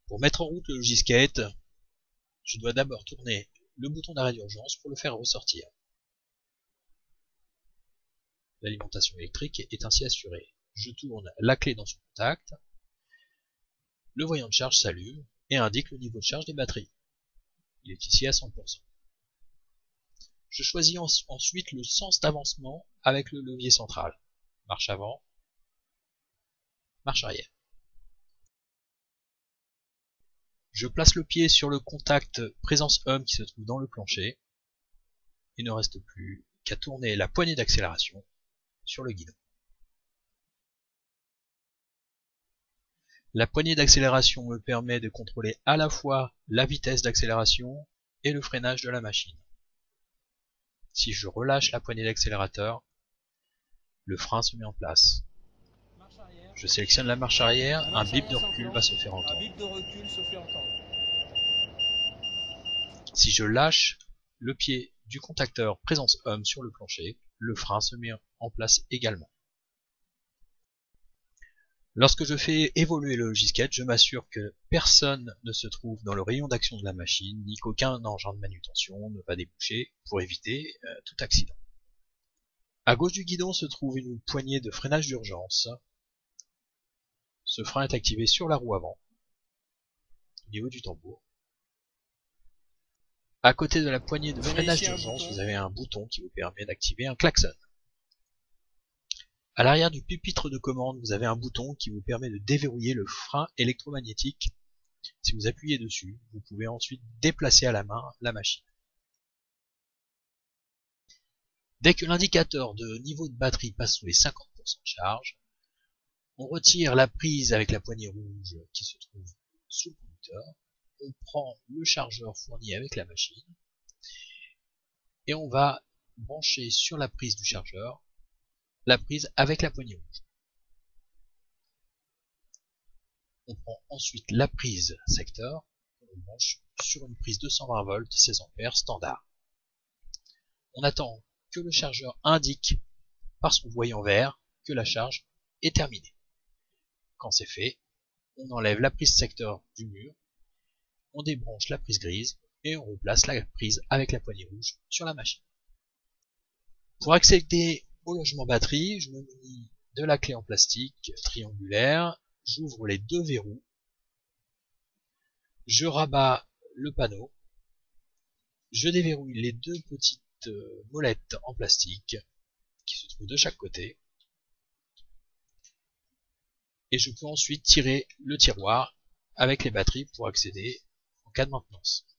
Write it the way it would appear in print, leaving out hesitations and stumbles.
Pour mettre en route le logisquette, je dois d'abord tourner le bouton d'arrêt d'urgence pour le faire ressortir. L'alimentation électrique est ainsi assurée. Je tourne la clé dans son contact, le voyant de charge s'allume et indique le niveau de charge des batteries. Il est ici à 100%. Je choisis ensuite le sens d'avancement avec le levier central. Marche avant, marche arrière. Je place le pied sur le contact présence homme qui se trouve dans le plancher. Il ne reste plus qu'à tourner la poignée d'accélération sur le guidon. La poignée d'accélération me permet de contrôler à la fois la vitesse d'accélération et le freinage de la machine. Si je relâche la poignée d'accélérateur, le frein se met en place. Je sélectionne la marche arrière, un bip de recul va se faire entendre. Si je lâche le pied du contacteur présence homme sur le plancher, le frein se met en place également. Lorsque je fais évoluer le logisquette, je m'assure que personne ne se trouve dans le rayon d'action de la machine, ni qu'aucun engin de manutention ne va déboucher pour éviter tout accident. À gauche du guidon se trouve une poignée de freinage d'urgence. Ce frein est activé sur la roue avant, au niveau du tambour. À côté de la poignée de freinage d'urgence, vous avez un bouton qui vous permet d'activer un klaxon. À l'arrière du pupitre de commande, vous avez un bouton qui vous permet de déverrouiller le frein électromagnétique. Si vous appuyez dessus, vous pouvez ensuite déplacer à la main la machine. Dès que l'indicateur de niveau de batterie passe sous les 50% de charge, on retire la prise avec la poignée rouge qui se trouve sous le conducteur, on prend le chargeur fourni avec la machine et on va brancher sur la prise du chargeur la prise avec la poignée rouge. On prend ensuite la prise secteur, on branche sur une prise 220 volts 16 ampères standard. On attend que le chargeur indique par son voyant vert que la charge est terminée. Quand c'est fait, on enlève la prise secteur du mur, on débranche la prise grise et on replace la prise avec la poignée rouge sur la machine. Pour accéder au logement batterie, je me munis de la clé en plastique triangulaire, j'ouvre les deux verrous, je rabats le panneau, je déverrouille les deux petites molettes en plastique qui se trouvent de chaque côté et je peux ensuite tirer le tiroir avec les batteries pour accéder en cas de maintenance.